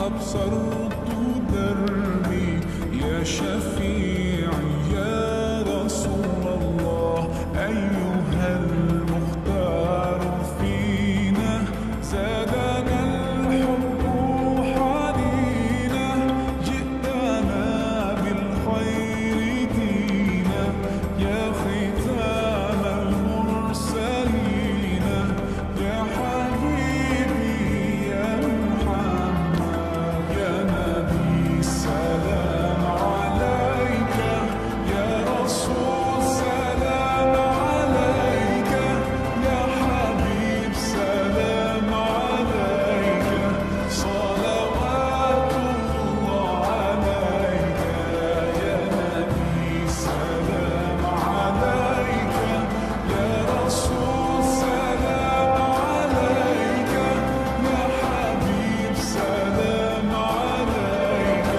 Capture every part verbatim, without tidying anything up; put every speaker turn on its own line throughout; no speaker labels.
أبصرت دربي يا شفيعي يا رسول الله. أيها المختار فينا زادنا الحب حنينا، جئتنا بالخير دينا يا ختام المرسلين. يا حبيبي يا محمد يا نبي سلام عليك، يا رسول سلام عليك، يا حبيب سلام عليك، صلوات الله عليك. يا نبي سلام عليك، يا رسول سلام عليك، يا حبيب سلام عليك،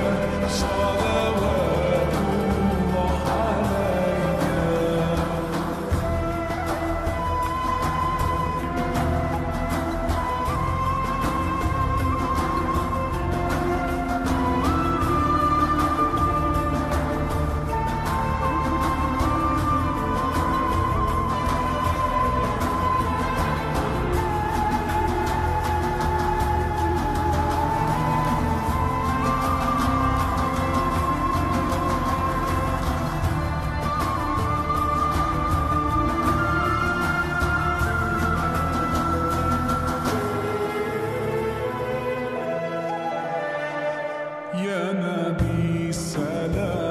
صلوات الله عليك. يا نبي سلام